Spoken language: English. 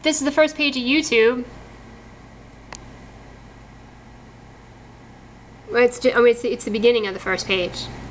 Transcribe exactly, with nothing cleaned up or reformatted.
this is the first page of YouTube. Well, it's, just, I mean, it's, it's the beginning of the first page.